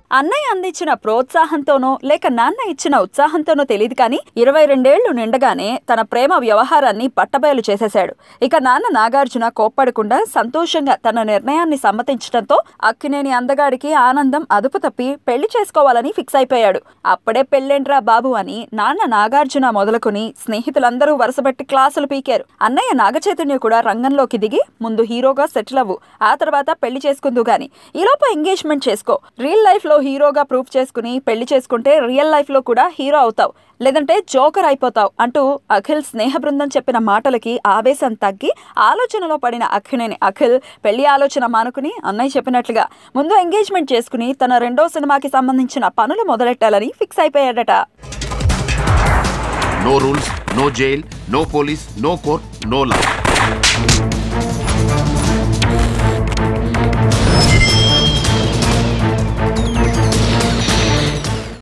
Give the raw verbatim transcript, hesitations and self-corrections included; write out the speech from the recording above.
అన్నయ్య అందించిన ప్రోత్సాహంతోనో లేక నాన్న ఇచ్చిన ఉత్సాహంతోనో తెలియదు కానీ ఇరవై రెండేళ్లు నిండగానే తన ప్రేమ వ్యవహారాన్ని పట్టబయలు చేసేశాడు. ఇక నాన్న నాగార్జున కోప్పడకుండా సంతోషంగా తన నిర్ణయాన్ని సమ్మతించడంతో అక్కినేని అందగాడికి ఆనందం అదుపు తప్పి పెళ్లి చేసుకోవాలని ఫిక్స్ అయిపోయాడు. అప్పుడే పెళ్ళేంట్రా బాబు అని నాన్న నాగార్జున మొదలుకుని స్నేహితులందరూ వరుసబెట్టి క్లాసులు పీకారు. అన్నయ్య నాగచైతన్య కూడా రంగంలోకి దిగి ముందు హీరోగా సెటిల్ అవ్వు, ఆ తర్వాత పెళ్లి చేసుకుందు గాని ఈలోపు ఎంగేజ్మెంట్ చేసుకో, రియల్ లైఫ్ లో హీరోగా ప్రూఫ్ చేసుకుని పెళ్లి చేసుకుంటే రియల్ లైఫ్ లో కూడా హీరో అవుతావు, లేదంటే జోకర్ అయిపోతావు అంటూ అఖిల్ స్నేహ బృందం చెప్పిన మాటలకి ఆవేశం తగ్గి ఆలోచనలో పడిన అక్కినేని అఖిల్ పెళ్లి ఆలోచన మానుకుని అన్నయ్య చెప్పినట్లుగా ముందు ఎంగేజ్మెంట్ చేసుకుని తన రెండో సినిమాకి సంబంధించిన పనులు మొదలెట్టాలని ఫిక్స్ అయిపోయాడట. No rules, no jail, no police, no court, no లా.